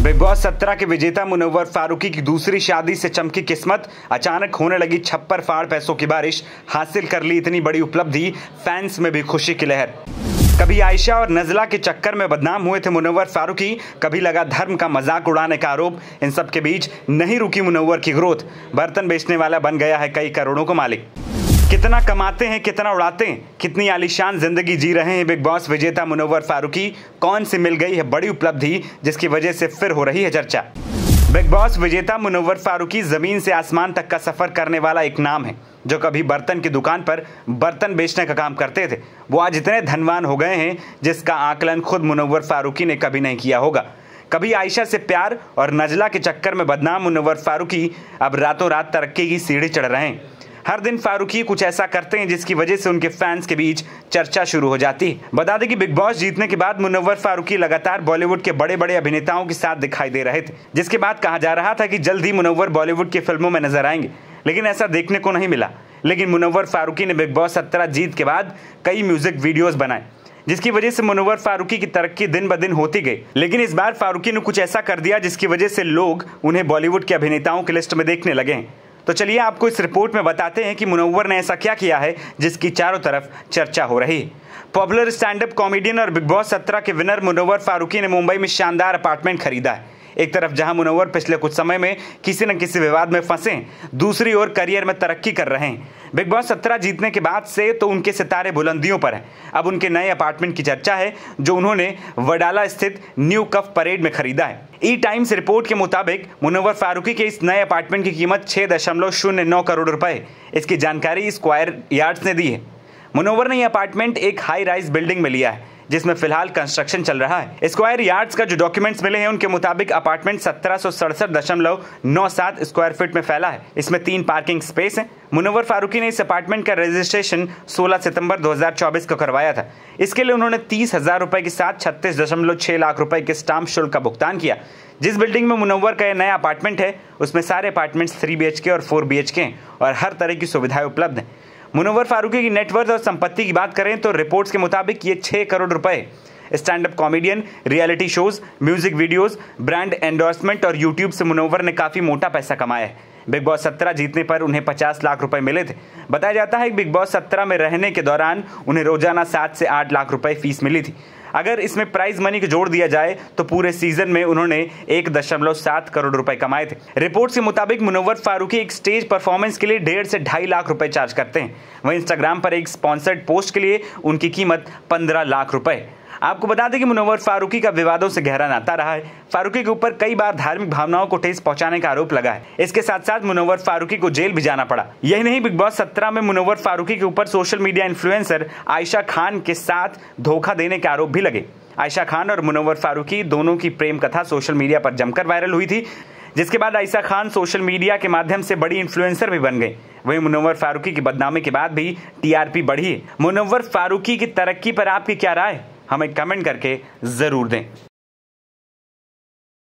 Big Boss 17 के विजेता मुनव्वर फारूकी की दूसरी शादी से चमकी किस्मत, अचानक होने लगी छप्पर फाड़ पैसों की बारिश, हासिल कर ली इतनी बड़ी उपलब्धि, फैंस में भी खुशी की लहर। कभी आयशा और नजला के चक्कर में बदनाम हुए थे मुनव्वर फारूकी, कभी लगा धर्म का मजाक उड़ाने का आरोप। इन सब के बीच नहीं रुकी मुनव्वर की ग्रोथ, बर्तन बेचने वाला बन गया है कई करोड़ों का मालिक। कितना कमाते हैं, कितना उड़ाते हैं, कितनी आलीशान जिंदगी जी रहे हैं बिग बॉस विजेता मुनव्वर फारूकी। कौन सी मिल गई है बड़ी उपलब्धि जिसकी वजह से फिर हो रही है चर्चा। बिग बॉस विजेता मुनव्वर फारूकी जमीन से आसमान तक का सफर करने वाला एक नाम है। जो कभी बर्तन की दुकान पर बर्तन बेचने का काम करते थे, वो आज इतने धनवान हो गए हैं जिसका आकलन खुद मुनव्वर फारूकी ने कभी नहीं किया होगा। कभी आयशा से प्यार और नजला के चक्कर में बदनाम मुनव्वर फारूकी अब रातों रात तरक्की की सीढ़ी चढ़ रहे हैं। हर दिन फारूकी कुछ ऐसा करते हैं जिसकी वजह से उनके फैंस के बीच चर्चा शुरू हो जाती है। बता दें कि बिग बॉस जीतने के बाद मुनव्वर फारूकी लगातार बॉलीवुड के बड़े बड़े अभिनेताओं के साथ दिखाई दे रहे थे, जिसके बाद कहा जा रहा था कि जल्द ही मुनव्वर बॉलीवुड की फिल्मों में नजर आएंगे, लेकिन ऐसा देखने को नहीं मिला। लेकिन मुनव्वर फारूकी ने बिग बॉस 17 जीत के बाद कई म्यूजिक वीडियोस बनाए, जिसकी वजह से मुनव्वर फारूकी की तरक्की दिन ब दिन होती गई। लेकिन इस बार फारूकी ने कुछ ऐसा कर दिया जिसकी वजह से लोग उन्हें बॉलीवुड के अभिनेताओं की लिस्ट में देखने लगे हैं। तो चलिए आपको इस रिपोर्ट में बताते हैं कि मुनव्वर ने ऐसा क्या किया है जिसकी चारों तरफ चर्चा हो रही है। पॉपुलर स्टैंड अप कॉमेडियन और बिग बॉस 17 के विनर मुनव्वर फारूकी ने मुंबई में शानदार अपार्टमेंट खरीदा है। एक तरफ जहां मुनव्वर पिछले कुछ समय में किसी न किसी विवाद में फंसे, दूसरी ओर करियर में तरक्की कर रहे हैं। बिग बॉस 17 जीतने के बाद से तो उनके सितारे बुलंदियों पर हैं। अब उनके नए अपार्टमेंट की चर्चा है जो उन्होंने वडाला स्थित न्यू कफ परेड में खरीदा है। ई टाइम्स रिपोर्ट के मुताबिक मुनव्वर फारूकी के इस नए अपार्टमेंट की कीमत 6.09 करोड़ रुपए। इसकी जानकारी स्क्वायर यार्ड्स ने दी है। मुनव्वर ने यह अपार्टमेंट एक हाई राइज बिल्डिंग में लिया है जिसमें फिलहाल कंस्ट्रक्शन चल रहा है। स्क्वायर यार्ड्स का जो डॉक्यूमेंट्स मिले हैं उनके मुताबिक अपार्टमेंट 1767.97 स्क्वायर फीट में फैला है। इसमें 3 पार्किंग स्पेस हैं। मुनव्वर फारूकी ने इस अपार्टमेंट का रजिस्ट्रेशन 16 सितंबर 2024 को करवाया था। इसके लिए उन्होंने 30,000 रुपए के साथ 36.6 लाख रुपए के स्टाम्प शुल्क का भुगतान किया। जिस बिल्डिंग में मुनव्वर का यह नया अपार्टमेंट है उसमें सारे अपार्टमेंट्स 3 BHK और 4 BHK हैं और हर तरह की सुविधाएं उपलब्ध हैं। मुनव्वर फारूकी की नेटवर्थ और संपत्ति की बात करें तो रिपोर्ट्स के मुताबिक ये 6 करोड़ रुपए। Stand up comedian, reality shows, music videos, brand endorsement और यूट्यूब से मुनव्वर ने काफी मोटा पैसा कमाया है। बिग बॉस 17 जीतने पर उन्हें 50 लाख रुपए मिले थे। बताया जाता है कि बिग बॉस 17 में रहने के दौरान उन्हें रोजाना 7 से 8 लाख रुपए फीस मिली थी। अगर इसमें प्राइज मनी को जोड़ दिया जाए तो पूरे सीजन में उन्होंने 1.7 करोड़ रुपए कमाए थे। रिपोर्ट्स के मुताबिक मुनव्वर फारूकी एक स्टेज परफॉर्मेंस के लिए 1.5 से 2.5 लाख रुपए चार्ज करते हैं। वहीं इंस्टाग्राम पर एक स्पॉन्सर्ड पोस्ट के लिए उनकी कीमत 15 लाख रुपए। आपको बता दें कि मुनव्वर फारूकी का विवादों से गहरा नाता रहा है। फारूकी के ऊपर कई बार धार्मिक भावनाओं को ठेस पहुंचाने का आरोप लगा है। इसके साथ साथ मुनव्वर फारूकी को जेल भी जाना पड़ा। यही नहीं, बिग बॉस 17 में मुनव्वर फारूकी के ऊपर social media influencer Ayesha Khan के साथ धोखा देने के आरोप भी लगे। आयशा खान और मुनव्वर फारूकी दोनों की प्रेम कथा सोशल मीडिया पर जमकर वायरल हुई थी, जिसके बाद आयशा खान सोशल मीडिया के माध्यम से बड़ी इन्फ्लुएंसर भी बन गई। वहीं मुनव्वर फारूकी की बदनामी के बाद भी TRP बढ़ी है। मुनव्वर फारूकी की तरक्की पर आपकी क्या राय? हमें कमेंट करके जरूर दें।